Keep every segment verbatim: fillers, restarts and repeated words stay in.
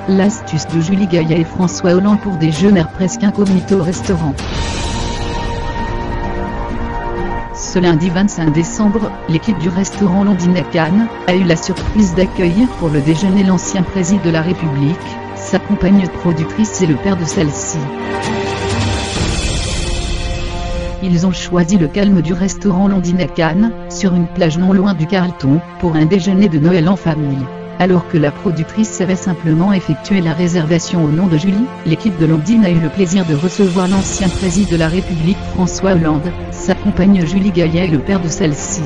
L'astuce de Julie Gaillet et François Hollande pour déjeuner presque incognito au restaurant. Ce lundi vingt-cinq décembre, l'équipe du restaurant londinais Cannes a eu la surprise d'accueillir pour le déjeuner l'ancien président de la République, sa compagne productrice et le père de celle-ci. Ils ont choisi le calme du restaurant londinais Cannes, sur une plage non loin du Carlton, pour un déjeuner de Noël en famille. Alors que la productrice avait simplement effectué la réservation au nom de Julie, l'équipe de Londines a eu le plaisir de recevoir l'ancien président de la République François Hollande, sa compagne Julie Gaillet et le père de celle-ci.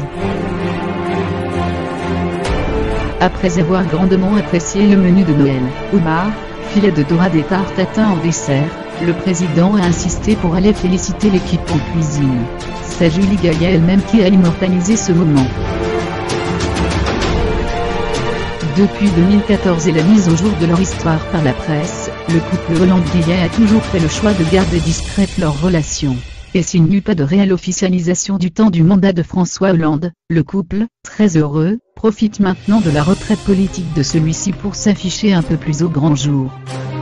Après avoir grandement apprécié le menu de Noël, homard, filet de dorade et tarte tatin en dessert, le président a insisté pour aller féliciter l'équipe en cuisine. C'est Julie Gaillet elle-même qui a immortalisé ce moment. Depuis deux mille quatorze et la mise au jour de leur histoire par la presse, le couple Hollande-Gaillet a toujours fait le choix de garder discrète leur relation. Et s'il n'y eut pas de réelle officialisation du temps du mandat de François Hollande, le couple, très heureux, profite maintenant de la retraite politique de celui-ci pour s'afficher un peu plus au grand jour.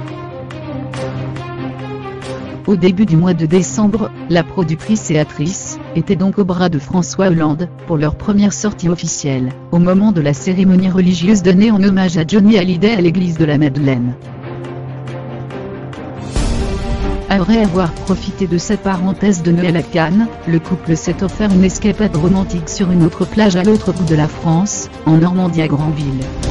Au début du mois de décembre, la productrice et actrice était donc au bras de François Hollande pour leur première sortie officielle, au moment de la cérémonie religieuse donnée en hommage à Johnny Hallyday à l'église de la Madeleine. Après avoir profité de cette parenthèse de Noël à Cannes, le couple s'est offert une escapade romantique sur une autre plage à l'autre bout de la France, en Normandie à Granville.